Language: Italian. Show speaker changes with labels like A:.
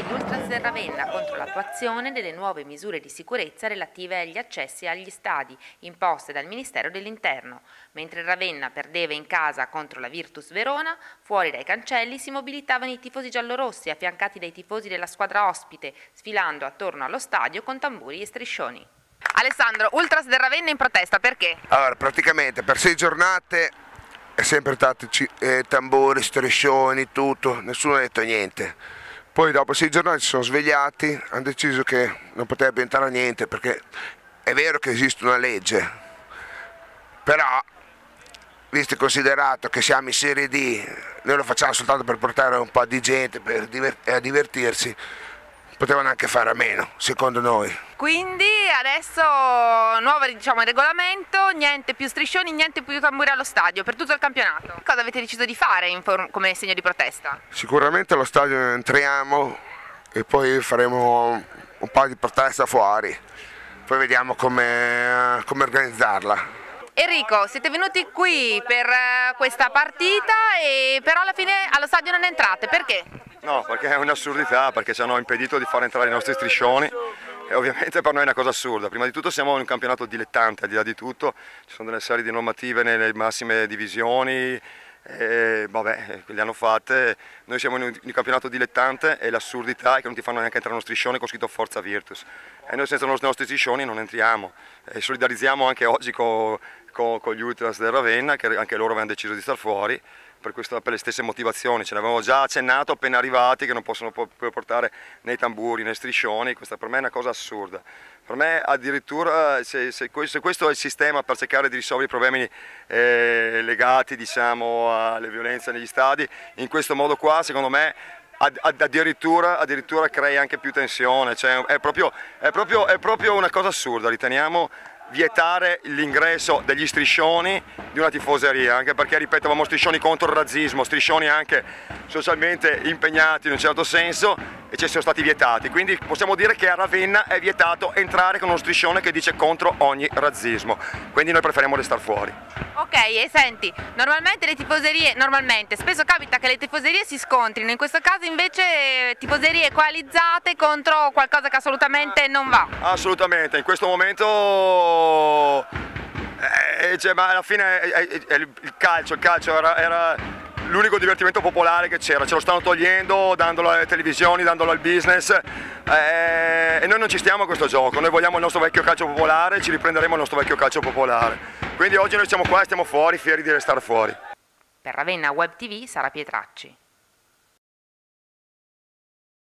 A: degli Ultras del Ravenna contro l'attuazione delle nuove misure di sicurezza relative agli accessi agli stadi imposte dal Ministero dell'Interno. Mentre il Ravenna perdeva in casa contro la Virtus Verona, fuori dai cancelli si mobilitavano i tifosi giallorossi affiancati dai tifosi della squadra ospite, sfilando attorno allo stadio con tamburi e striscioni. Alessandro, Ultras del Ravenna in protesta, perché?
B: Allora, praticamente per 6 giornate è sempre stato tamburi, striscioni, tutto, nessuno ha detto niente. Poi dopo 6 giornate si sono svegliati, hanno deciso che non poteva più entrare niente, perché è vero che esiste una legge, però visto e considerato che siamo in Serie D, noi lo facciamo soltanto per portare un po' di gente a divertirsi, potevano anche fare a meno, secondo noi.
A: Quindi adesso nuovo il regolamento, niente più striscioni, niente più tamburi allo stadio per tutto il campionato. Cosa avete deciso di fare come segno di protesta?
B: Sicuramente allo stadio entriamo e poi faremo un po' di protesta fuori, poi vediamo come organizzarla.
A: Enrico, siete venuti qui per questa partita e però alla fine allo stadio non entrate, perché?
C: No, perché è un'assurdità, perché ci hanno impedito di far entrare i nostri striscioni e ovviamente per noi è una cosa assurda. Prima di tutto siamo in un campionato dilettante, al di là di tutto, ci sono delle serie di normative nelle massime divisioni, vabbè, le hanno fatte, noi siamo in un campionato dilettante e l'assurdità è che non ti fanno neanche entrare uno striscione con scritto Forza Virtus e noi senza i nostri striscioni non entriamo e solidarizziamo anche oggi con gli Ultras del Ravenna, che anche loro avevano deciso di star fuori per le stesse motivazioni. Ce l'avevamo già accennato appena arrivati che non possono portare né tamburi né striscioni. Questa per me è una cosa assurda. Per me addirittura se questo è il sistema per cercare di risolvere i problemi legati alle violenze negli stadi, in questo modo qua secondo me addirittura crea anche più tensione, cioè, è proprio una cosa assurda. Riteniamo vietare l'ingresso degli striscioni di una tifoseria, anche perché, ripeto, avevamo striscioni contro il razzismo, striscioni anche socialmente impegnati in un certo senso e ci sono stati vietati, quindi possiamo dire che a Ravenna è vietato entrare con uno striscione che dice contro ogni razzismo, quindi noi preferiamo restare fuori.
A: Ok, e senti, spesso capita che le tifoserie si scontrino, in questo caso invece tifoserie coalizzate contro qualcosa che assolutamente non va.
C: Assolutamente, in questo momento ma alla fine il calcio era l'unico divertimento popolare che c'era, ce lo stanno togliendo, dandolo alle televisioni, dandolo al business e noi non ci stiamo a questo gioco, noi vogliamo il nostro vecchio calcio popolare, ci riprenderemo il nostro vecchio calcio popolare, quindi oggi noi siamo qua e stiamo fuori, fieri di restare fuori.
A: Per Ravenna Web TV, Sara Pietracci.